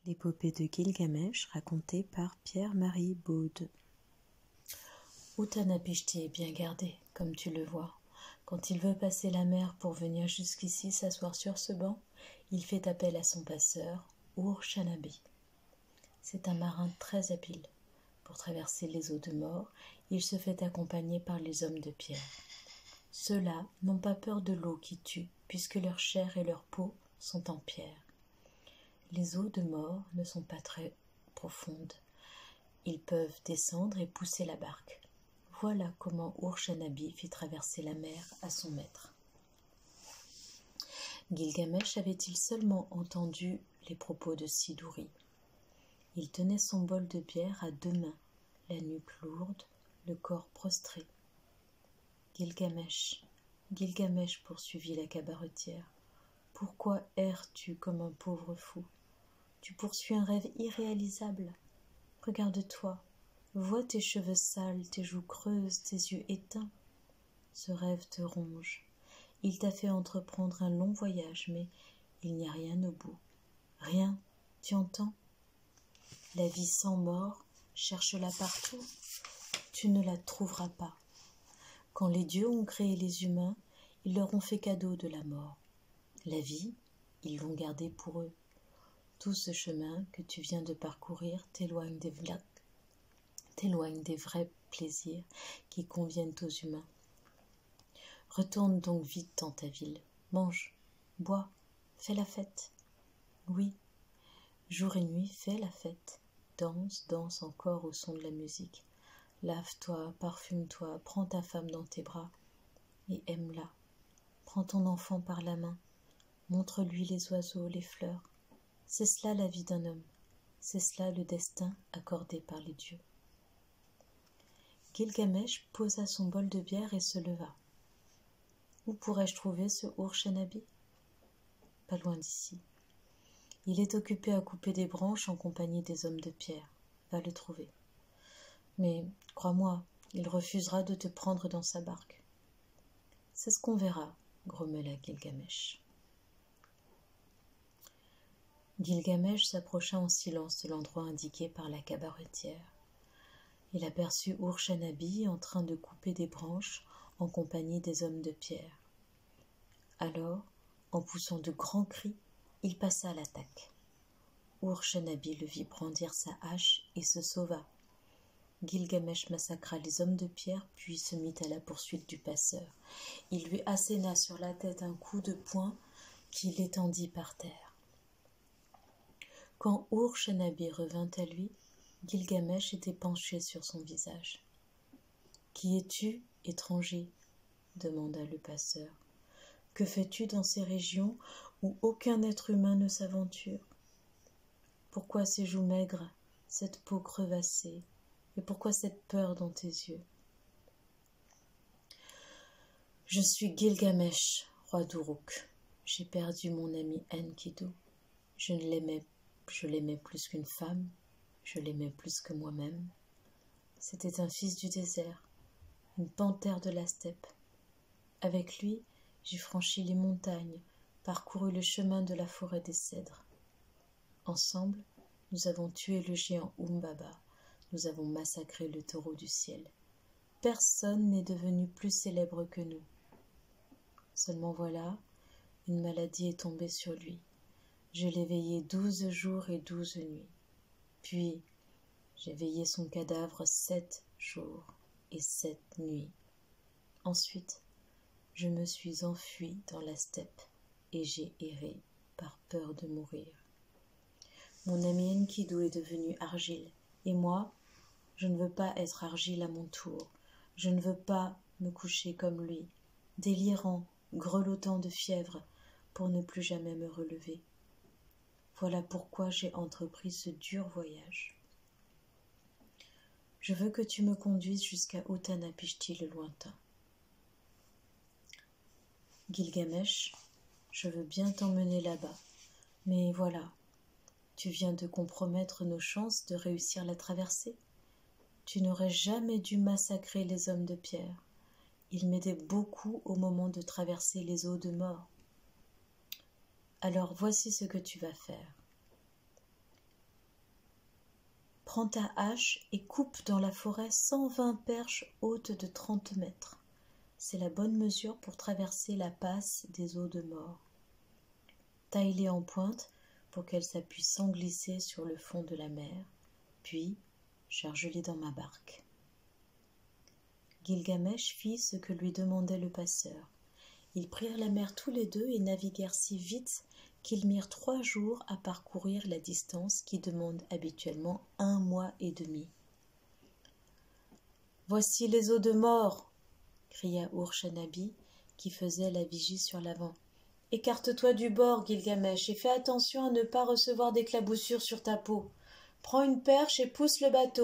L'épopée de Gilgamesh racontée par Pierre-Marie Baude. Utnapishtim est bien gardé, comme tu le vois. Quand il veut passer la mer pour venir jusqu'ici s'asseoir sur ce banc, il fait appel à son passeur, Ur-Shanabi. C'est un marin très habile. Pour traverser les eaux de mort, il se fait accompagner par les hommes de pierre. Ceux-là n'ont pas peur de l'eau qui tue, puisque leur chair et leur peau sont en pierre. Les eaux de mort ne sont pas très profondes. Ils peuvent descendre et pousser la barque. Voilà comment Ur-Shanabi fit traverser la mer à son maître. Gilgamesh avait-il seulement entendu les propos de Siduri. Il tenait son bol de bière à deux mains, la nuque lourde, le corps prostré. Gilgamesh, Gilgamesh, poursuivit la cabaretière, pourquoi erres-tu comme un pauvre fou? Tu poursuis un rêve irréalisable. Regarde-toi, vois tes cheveux sales, tes joues creuses, tes yeux éteints. Ce rêve te ronge. Il t'a fait entreprendre un long voyage, mais il n'y a rien au bout. Rien, tu entends? La vie sans mort, cherche-la partout. Tu ne la trouveras pas. Quand les dieux ont créé les humains, ils leur ont fait cadeau de la mort. La vie, ils l'ont gardée pour eux. Tout ce chemin que tu viens de parcourir t'éloigne des vrais plaisirs qui conviennent aux humains. Retourne donc vite dans ta ville, mange, bois, fais la fête. Oui, jour et nuit, fais la fête. Danse, danse encore au son de la musique. Lave-toi, parfume-toi, prends ta femme dans tes bras et aime-la. Prends ton enfant par la main, montre-lui les oiseaux, les fleurs. C'est cela la vie d'un homme, c'est cela le destin accordé par les dieux. Gilgamesh posa son bol de bière et se leva. Où pourrais-je trouver ce Ur-Shanabi? Pas loin d'ici. Il est occupé à couper des branches en compagnie des hommes de pierre. Va le trouver. Mais, crois-moi, il refusera de te prendre dans sa barque. C'est ce qu'on verra, grommela Gilgamesh. Gilgamesh s'approcha en silence de l'endroit indiqué par la cabaretière. Il aperçut Ur-Shanabi en train de couper des branches en compagnie des hommes de pierre. Alors, en poussant de grands cris, il passa à l'attaque. Ur-Shanabi le vit brandir sa hache et se sauva. Gilgamesh massacra les hommes de pierre puis se mit à la poursuite du passeur. Il lui asséna sur la tête un coup de poing qui l'étendit par terre. Quand Ur-Shanabi revint à lui, Gilgamesh était penché sur son visage. « Qui es-tu, étranger ?» demanda le passeur. « Que fais-tu dans ces régions où aucun être humain ne s'aventure? Pourquoi ces joues maigres, cette peau crevassée, et pourquoi cette peur dans tes yeux? »« Je suis Gilgamesh, roi d'Uruk. J'ai perdu mon ami Enkidu. Je l'aimais plus qu'une femme, je l'aimais plus que moi-même. C'était un fils du désert, une panthère de la steppe. Avec lui, j'ai franchi les montagnes, parcouru le chemin de la forêt des cèdres. Ensemble, nous avons tué le géant Umbaba, nous avons massacré le taureau du ciel. Personne n'est devenu plus célèbre que nous. Seulement voilà, une maladie est tombée sur lui. Je l'ai veillé 12 jours et 12 nuits. Puis, j'ai veillé son cadavre 7 jours et 7 nuits. Ensuite, je me suis enfui dans la steppe et j'ai erré par peur de mourir. Mon ami Enkidu est devenu argile, et moi, je ne veux pas être argile à mon tour. Je ne veux pas me coucher comme lui, délirant, grelottant de fièvre, pour ne plus jamais me relever. Voilà pourquoi j'ai entrepris ce dur voyage. Je veux que tu me conduises jusqu'à Utnapishtim le lointain. Gilgamesh, je veux bien t'emmener là-bas, mais voilà, tu viens de compromettre nos chances de réussir la traversée. Tu n'aurais jamais dû massacrer les hommes de pierre. Ils m'aidaient beaucoup au moment de traverser les eaux de mort. Alors voici ce que tu vas faire. Prends ta hache et coupe dans la forêt 120 perches hautes de 30 mètres. C'est la bonne mesure pour traverser la passe des eaux de mort. Taille-les en pointe pour qu'elles s'appuient sans glisser sur le fond de la mer, puis charge-les dans ma barque. Gilgamesh fit ce que lui demandait le passeur. Ils prirent la mer tous les deux et naviguèrent si vite qu'ils mirent 3 jours à parcourir la distance qui demande habituellement 1 mois et demi. « Voici les eaux de mort !» cria Ur-Shanabi, qui faisait la vigie sur l'avant. « Écarte-toi du bord, Gilgamesh, et fais attention à ne pas recevoir d'éclaboussures sur ta peau. Prends une perche et pousse le bateau. »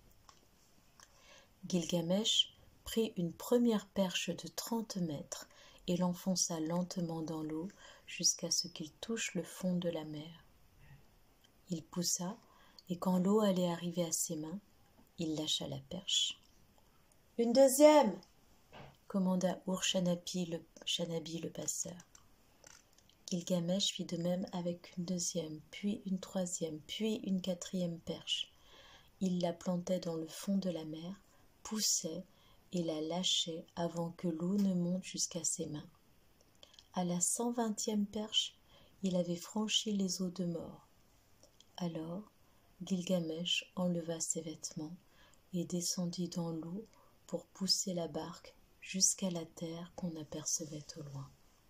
Gilgamesh prit une première perche de 30 mètres et l'enfonça lentement dans l'eau jusqu'à ce qu'il touche le fond de la mer. Il poussa, et quand l'eau allait arriver à ses mains, il lâcha la perche. « Une deuxième !» commanda Ur-Shanabi le passeur. Gilgamesh fit de même avec une deuxième, puis une troisième, puis une quatrième perche. Il la plantait dans le fond de la mer, poussait et la lâchait avant que l'eau ne monte jusqu'à ses mains. À la 120e perche, il avait franchi les eaux de mort. Alors, Gilgamesh enleva ses vêtements et descendit dans l'eau pour pousser la barque jusqu'à la terre qu'on apercevait au loin.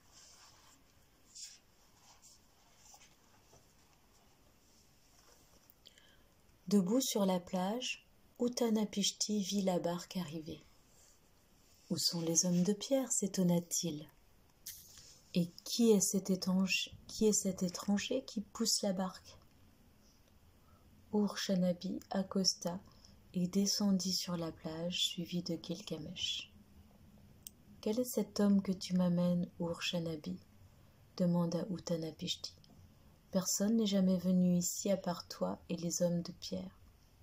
Debout sur la plage, Utanapishti vit la barque arriver. « Où sont les hommes de pierre ?» s'étonna-t-il. « Et qui est cet étranger qui pousse la barque ?» Ur-Shanabi accosta et descendit sur la plage suivi de Gilgamesh. « Quel est cet homme que tu m'amènes, Ur-Shanabi » demanda Utanapishti. « Personne n'est jamais venu ici à part toi et les hommes de pierre. »«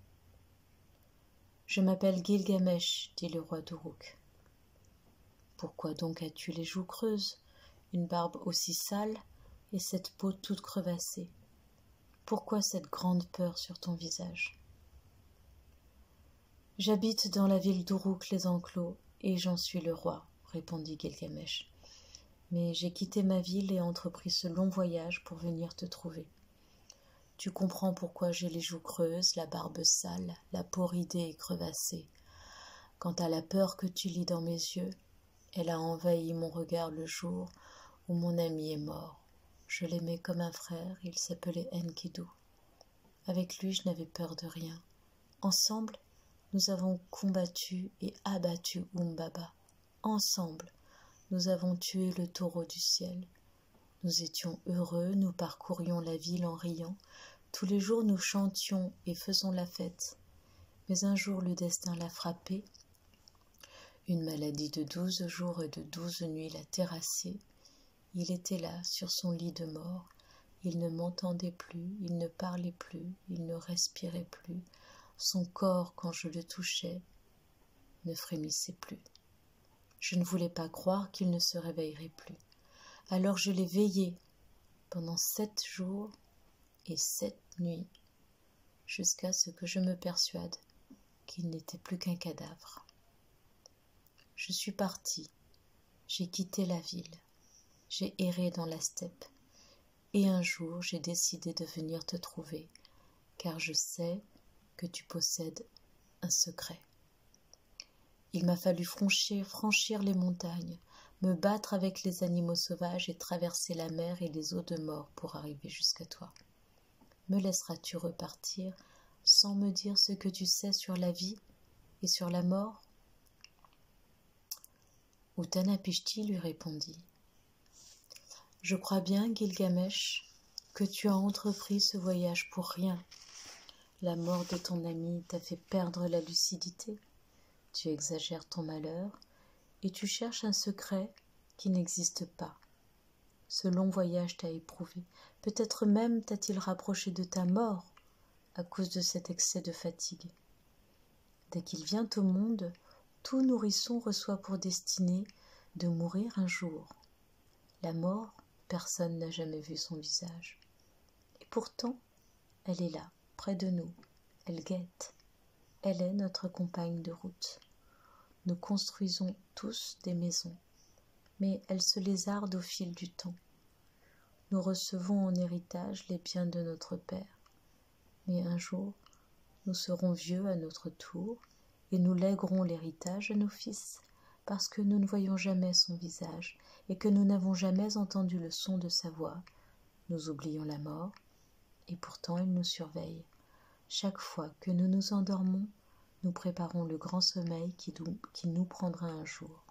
Je m'appelle Gilgamesh, dit le roi d'Uruk. »« Pourquoi donc as-tu les joues creuses, une barbe aussi sale et cette peau toute crevassée? Pourquoi cette grande peur sur ton visage ? » « J'habite dans la ville d'Uruk les enclos et j'en suis le roi, répondit Gilgamesh. Mais j'ai quitté ma ville et entrepris ce long voyage pour venir te trouver. Tu comprends pourquoi j'ai les joues creuses, la barbe sale, la peau ridée et crevassée. Quant à la peur que tu lis dans mes yeux, elle a envahi mon regard le jour où mon ami est mort. Je l'aimais comme un frère, il s'appelait Enkidu. Avec lui, je n'avais peur de rien. Ensemble, nous avons combattu et abattu Umbaba. Ensemble, nous avons tué le taureau du ciel. Nous étions heureux, nous parcourions la ville en riant. Tous les jours, nous chantions et faisions la fête. Mais un jour, le destin l'a frappé. Une maladie de 12 jours et de 12 nuits l'a terrassé. Il était là, sur son lit de mort. Il ne m'entendait plus, il ne parlait plus, il ne respirait plus. Son corps, quand je le touchais, ne frémissait plus. Je ne voulais pas croire qu'il ne se réveillerait plus. Alors je l'ai veillé pendant 7 jours et 7 nuits, jusqu'à ce que je me persuade qu'il n'était plus qu'un cadavre. Je suis partie, j'ai quitté la ville, j'ai erré dans la steppe, et un jour j'ai décidé de venir te trouver, car je sais que tu possèdes un secret. Il m'a fallu franchir les montagnes, me battre avec les animaux sauvages et traverser la mer et les eaux de mort pour arriver jusqu'à toi. Me laisseras-tu repartir sans me dire ce que tu sais sur la vie et sur la mort ? Utanapishti lui répondit. Je crois bien, Gilgamesh, que tu as entrepris ce voyage pour rien. La mort de ton ami t'a fait perdre la lucidité. Tu exagères ton malheur et tu cherches un secret qui n'existe pas. Ce long voyage t'a éprouvé. Peut-être même t'a-t-il rapproché de ta mort à cause de cet excès de fatigue. Dès qu'il vient au monde, tout nourrisson reçoit pour destinée de mourir un jour. La mort, personne n'a jamais vu son visage. Et pourtant, elle est là, près de nous, elle guette. Elle est notre compagne de route. Nous construisons tous des maisons, mais elle se lézarde au fil du temps. Nous recevons en héritage les biens de notre père, mais un jour, nous serons vieux à notre tour et nous lèguerons l'héritage à nos fils, parce que nous ne voyons jamais son visage et que nous n'avons jamais entendu le son de sa voix. Nous oublions la mort, et pourtant elle nous surveille. Chaque fois que nous nous endormons, nous préparons le grand sommeil qui nous prendra un jour.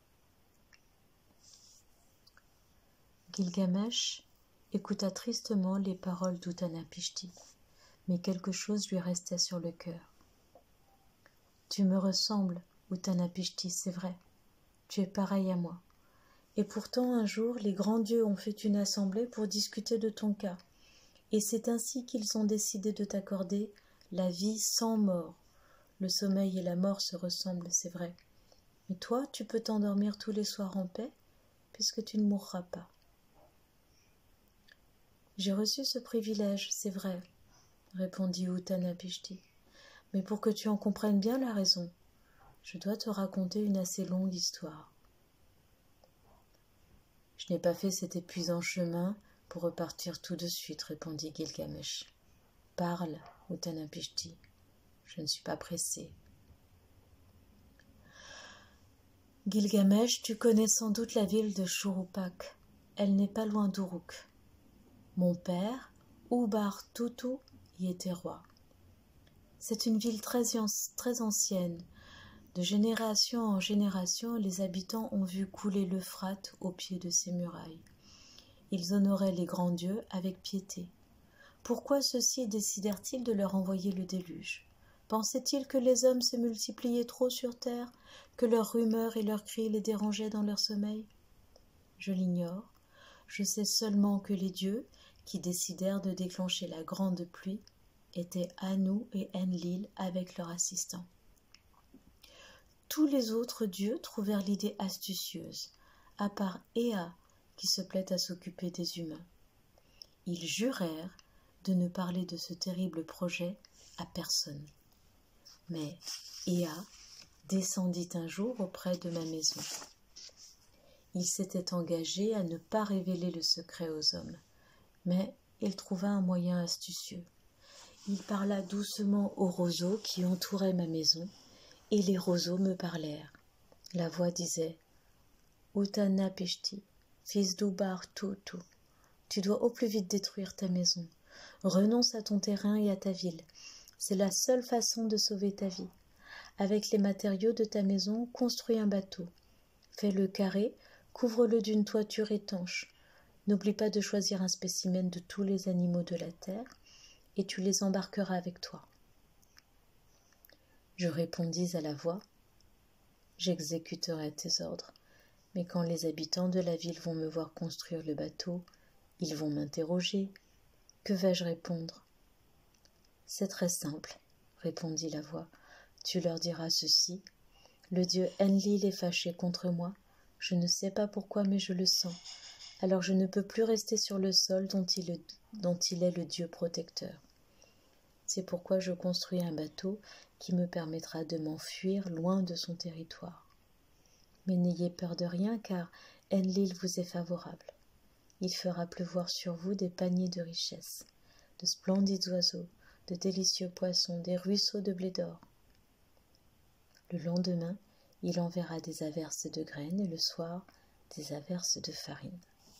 Gilgamesh écouta tristement les paroles d'Utnapishti, mais quelque chose lui restait sur le cœur. « Tu me ressembles, Utnapishti, c'est vrai. Tu es pareil à moi. Et pourtant, un jour, les grands dieux ont fait une assemblée pour discuter de ton cas. Et c'est ainsi qu'ils ont décidé de t'accorder la vie sans mort. Le sommeil et la mort se ressemblent, c'est vrai. Mais toi, tu peux t'endormir tous les soirs en paix, puisque tu ne mourras pas. J'ai reçu ce privilège, c'est vrai, répondit Utnapishti. Mais pour que tu en comprennes bien la raison, je dois te raconter une assez longue histoire. Je n'ai pas fait cet épuisant chemin pour repartir tout de suite, répondit Gilgamesh. Parle, Utnapishti, je ne suis pas pressé. Gilgamesh, tu connais sans doute la ville de Shuruppak. Elle n'est pas loin d'Uruk. Mon père, Urbartutu, y était roi. C'est une ville très ancienne. De génération en génération, les habitants ont vu couler l'Euphrate au pied de ses murailles. Ils honoraient les grands dieux avec piété. Pourquoi ceux-ci décidèrent-ils de leur envoyer le déluge? Pensaient-ils que les hommes se multipliaient trop sur terre, que leurs rumeurs et leurs cris les dérangeaient dans leur sommeil? Je l'ignore. Je sais seulement que les dieux, qui décidèrent de déclencher la grande pluie, étaient Anu et Enlil avec leurs assistants. Tous les autres dieux trouvèrent l'idée astucieuse, à part Ea, qui se plaît à s'occuper des humains. Ils jurèrent de ne parler de ce terrible projet à personne. Mais Ea descendit un jour auprès de ma maison. Il s'était engagé à ne pas révéler le secret aux hommes, mais il trouva un moyen astucieux. Il parla doucement aux roseaux qui entouraient ma maison, et les roseaux me parlèrent. La voix disait « Utnapishti, fils d'Urbartutu, tu dois au plus vite détruire ta maison. Renonce à ton terrain et à ta ville. C'est la seule façon de sauver ta vie. Avec les matériaux de ta maison, construis un bateau. Fais-le carré, couvre-le d'une toiture étanche. N'oublie pas de choisir un spécimen de tous les animaux de la terre, et tu les embarqueras avec toi. » Je répondis à la voix « J'exécuterai tes ordres, mais quand les habitants de la ville vont me voir construire le bateau, ils vont m'interroger. Que vais-je répondre ?»« C'est très simple, » répondit la voix. « Tu leur diras ceci. Le dieu Enlil est fâché contre moi. Je ne sais pas pourquoi, mais je le sens. Alors je ne peux plus rester sur le sol dont il est le dieu protecteur. C'est pourquoi je construis un bateau qui me permettra de m'enfuir loin de son territoire. Mais n'ayez peur de rien, car Enlil vous est favorable. Il fera pleuvoir sur vous des paniers de richesses, de splendides oiseaux, de délicieux poissons, des ruisseaux de blé d'or. Le lendemain, il enverra des averses de graines et le soir, des averses de farine.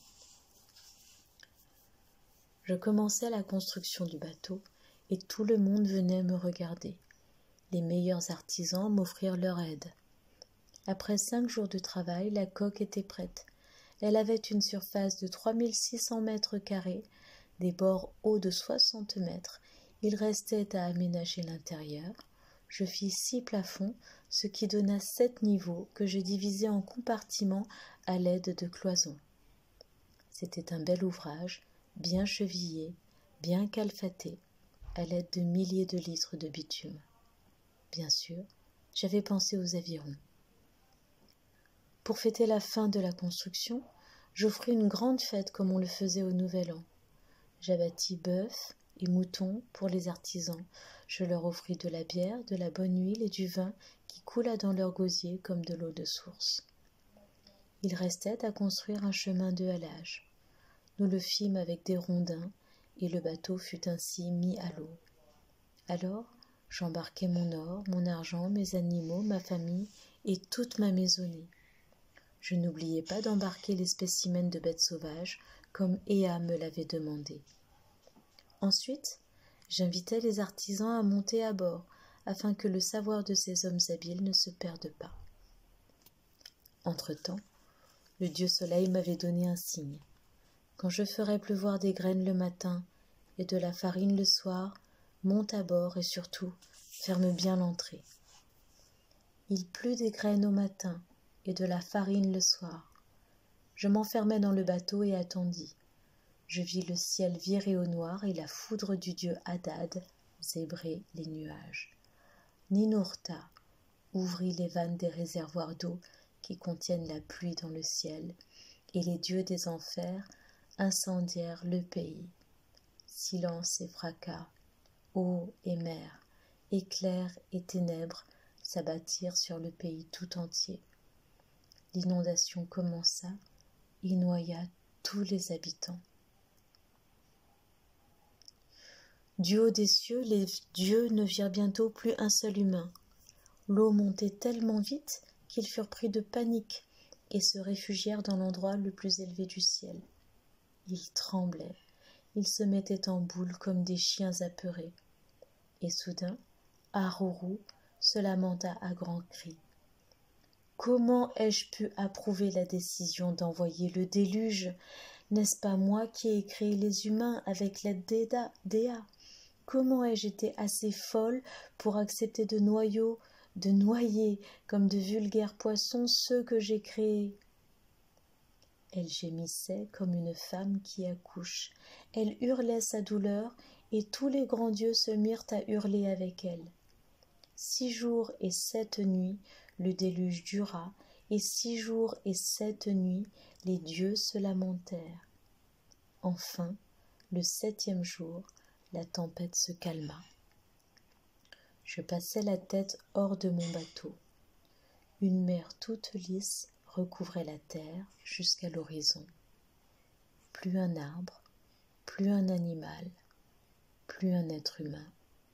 Je commençai la construction du bateau et tout le monde venait me regarder. Les meilleurs artisans m'offrirent leur aide. Après 5 jours de travail, la coque était prête. Elle avait une surface de 3600 mètres carrés, des bords hauts de 60 mètres. Il restait à aménager l'intérieur. Je fis 6 plafonds, ce qui donna 7 niveaux que je divisai en compartiments à l'aide de cloisons. C'était un bel ouvrage, bien chevillé, bien calfaté, à l'aide de milliers de litres de bitume. Bien sûr, j'avais pensé aux avirons. Pour fêter la fin de la construction, j'offris une grande fête comme on le faisait au Nouvel An. J'abattis bœufs, et moutons pour les artisans. Je leur offris de la bière, de la bonne huile et du vin qui coula dans leur gosier comme de l'eau de source. Il restait à construire un chemin de halage. Nous le fîmes avec des rondins, et le bateau fut ainsi mis à l'eau. Alors, j'embarquai mon or, mon argent, mes animaux, ma famille et toute ma maisonnée. Je n'oubliai pas d'embarquer les spécimens de bêtes sauvages, comme Ea me l'avait demandé. Ensuite, j'invitai les artisans à monter à bord, afin que le savoir de ces hommes habiles ne se perde pas. Entre-temps, le dieu soleil m'avait donné un signe. Quand je ferai pleuvoir des graines le matin et de la farine le soir, monte à bord et surtout, ferme bien l'entrée. Il plut des graines au matin et de la farine le soir. Je m'enfermai dans le bateau et attendis. Je vis le ciel virer au noir et la foudre du dieu Hadad zébrer les nuages. Ninurta ouvrit les vannes des réservoirs d'eau qui contiennent la pluie dans le ciel, et les dieux des enfers incendièrent le pays. Silence et fracas, eau et mer, éclairs et ténèbres s'abattirent sur le pays tout entier. L'inondation commença et noya tous les habitants. Du haut des cieux, les dieux ne virent bientôt plus un seul humain. L'eau montait tellement vite qu'ils furent pris de panique et se réfugièrent dans l'endroit le plus élevé du ciel. Ils tremblaient, ils se mettaient en boule comme des chiens apeurés. Et soudain, Aruru se lamenta à grands cris. « Comment ai-je pu approuver la décision d'envoyer le déluge? N'est-ce pas moi qui ai créé les humains avec l'aide d'Ea? Comment ai-je été assez folle pour accepter de noyer comme de vulgaires poissons ceux que j'ai créés? » Elle gémissait comme une femme qui accouche. Elle hurlait sa douleur, et tous les grands dieux se mirent à hurler avec elle. 6 jours et 7 nuits, le déluge dura, et 6 jours et 7 nuits, les dieux se lamentèrent. Enfin, le 7e jour, la tempête se calma. Je passai la tête hors de mon bateau. Une mer toute lisse recouvrait la terre jusqu'à l'horizon. Plus un arbre, plus un animal, plus un être humain.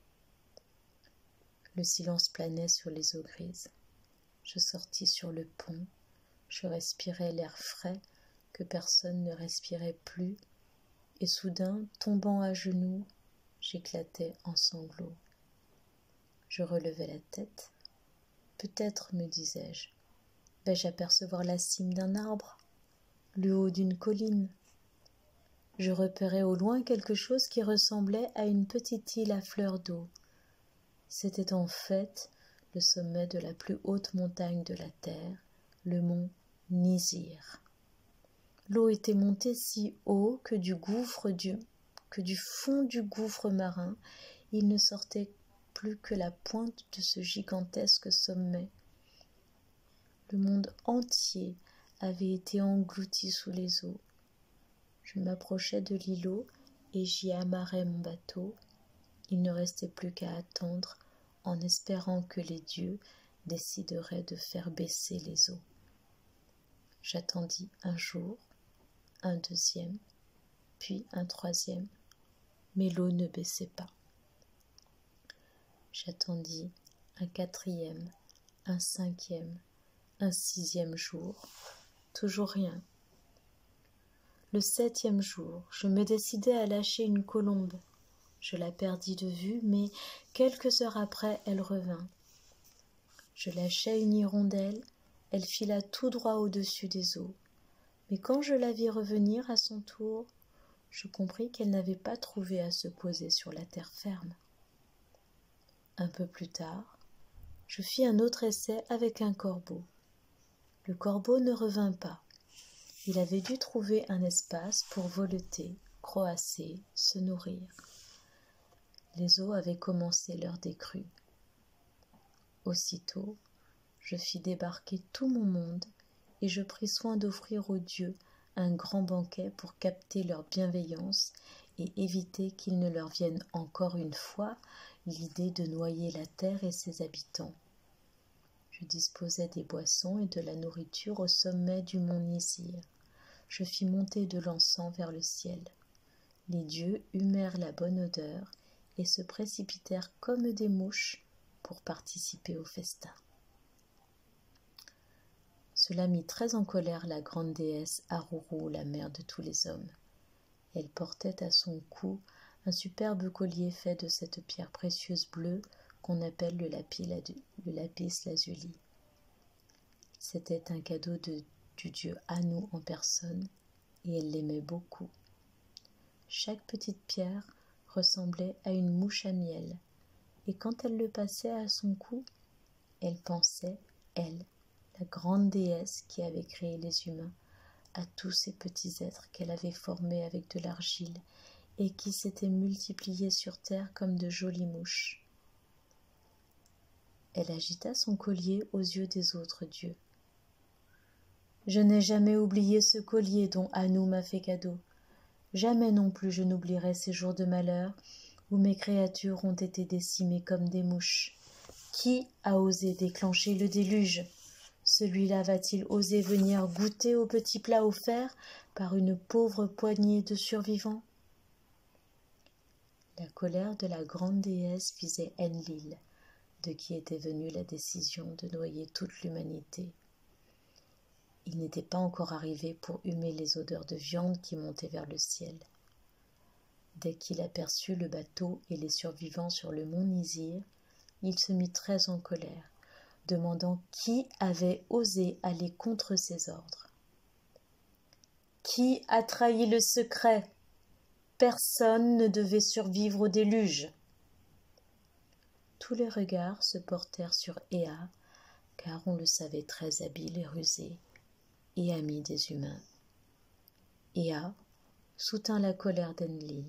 Le silence planait sur les eaux grises. Je sortis sur le pont, je respirais l'air frais que personne ne respirait plus, et soudain, tombant à genoux, j'éclatai en sanglots. Je relevai la tête. Peut-être, me disais-je, vais-je apercevoir la cime d'un arbre, le haut d'une colline? Je repérai au loin quelque chose qui ressemblait à une petite île à fleur d'eau. C'était en fait le sommet de la plus haute montagne de la terre, le mont Nizir. L'eau était montée si haut que du fond du gouffre marin, il ne sortait plus que la pointe de ce gigantesque sommet. Le monde entier avait été englouti sous les eaux. Je m'approchai de l'îlot et j'y amarrai mon bateau. Il ne restait plus qu'à attendre, en espérant que les dieux décideraient de faire baisser les eaux. J'attendis un jour, un deuxième, puis un troisième, mais l'eau ne baissait pas. J'attendis un 4e, un 5e, un 6e jour, toujours rien. Le 7e jour, je me décidai à lâcher une colombe. Je la perdis de vue, mais quelques heures après, elle revint. Je lâchai une hirondelle, elle fila tout droit au-dessus des eaux. Mais quand je la vis revenir à son tour, je compris qu'elle n'avait pas trouvé à se poser sur la terre ferme. Un peu plus tard, je fis un autre essai avec un corbeau. Le corbeau ne revint pas. Il avait dû trouver un espace pour voleter, croasser, se nourrir. Les eaux avaient commencé leur décrue. Aussitôt, je fis débarquer tout mon monde et je pris soin d'offrir aux dieux un grand banquet pour capter leur bienveillance et éviter qu'il ne leur vienne encore une fois l'idée de noyer la terre et ses habitants. Je disposai des boissons et de la nourriture au sommet du mont Nizir. Je fis monter de l'encens vers le ciel. Les dieux humèrent la bonne odeur et se précipitèrent comme des mouches pour participer au festin. Cela mit très en colère la grande déesse Aruru, la mère de tous les hommes. Elle portait à son cou un superbe collier fait de cette pierre précieuse bleue qu'on appelle le lapis lazuli. C'était un cadeau du dieu Anu en personne, et elle l'aimait beaucoup. Chaque petite pierre ressemblait à une mouche à miel, et quand elle le passait à son cou, elle pensait, elle, la grande déesse qui avait créé les humains, à tous ces petits êtres qu'elle avait formés avec de l'argile et qui s'étaient multipliés sur terre comme de jolies mouches. Elle agita son collier aux yeux des autres dieux. « Je n'ai jamais oublié ce collier dont Anu m'a fait cadeau. Jamais non plus je n'oublierai ces jours de malheur où mes créatures ont été décimées comme des mouches. Qui a osé déclencher le déluge ? Celui-là va-t-il oser venir goûter au petit plat offert par une pauvre poignée de survivants ?» La colère de la grande déesse visait Enlil, de qui était venue la décision de noyer toute l'humanité. Il n'était pas encore arrivé pour humer les odeurs de viande qui montaient vers le ciel. Dès qu'il aperçut le bateau et les survivants sur le mont Nizir, il se mit très en colère, demandant qui avait osé aller contre ses ordres. « Qui a trahi le secret ? Personne ne devait survivre au déluge. » Tous les regards se portèrent sur Ea, car on le savait très habile et rusé, et ami des humains. Ea soutint la colère d'Enlil.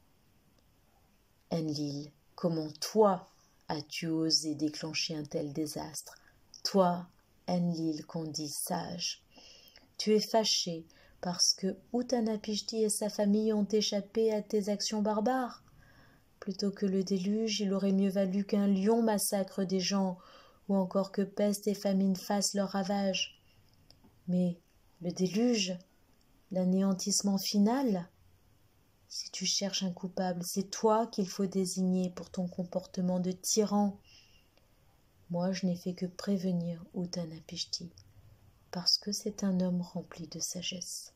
« Enlil, comment toi as-tu osé déclencher un tel désastre ? Toi, Enlil, qu'on dit sage. Tu es fâché parce que Utnapishtim et sa famille ont échappé à tes actions barbares. Plutôt que le déluge, il aurait mieux valu qu'un lion massacre des gens, ou encore que peste et famine fassent leurs ravages. Mais le déluge, l'anéantissement final, si tu cherches un coupable, c'est toi qu'il faut désigner pour ton comportement de tyran. Moi, je n'ai fait que prévenir Utnapishtim, parce que c'est un homme rempli de sagesse.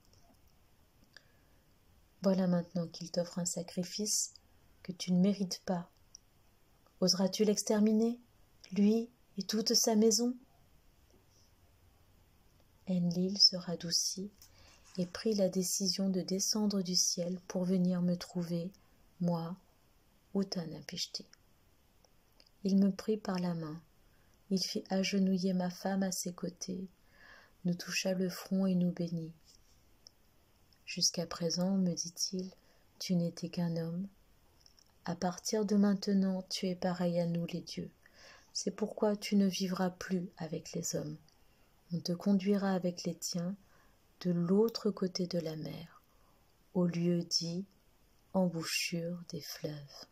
Voilà maintenant qu'il t'offre un sacrifice que tu ne mérites pas. Oseras-tu l'exterminer, lui et toute sa maison ? Enlil se radoucit et prit la décision de descendre du ciel pour venir me trouver, moi, Utnapishtim. Il me prit par la main, il fit agenouiller ma femme à ses côtés, nous toucha le front et nous bénit. Jusqu'à présent, me dit-il, tu n'étais qu'un homme. À partir de maintenant, tu es pareil à nous les dieux. C'est pourquoi tu ne vivras plus avec les hommes. On te conduira avec les tiens de l'autre côté de la mer, au lieu dit embouchure des fleuves.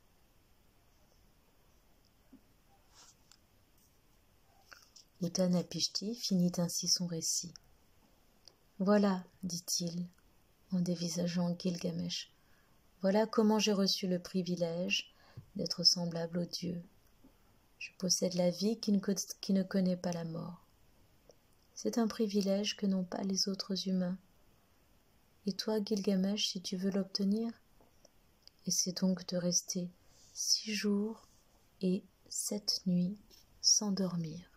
Utnapishtim finit ainsi son récit. Voilà, dit-il, en dévisageant Gilgamesh, voilà comment j'ai reçu le privilège d'être semblable aux dieux. Je possède la vie qui ne connaît pas la mort. C'est un privilège que n'ont pas les autres humains. Et toi, Gilgamesh, si tu veux l'obtenir, essaie donc de rester 6 jours et 7 nuits sans dormir.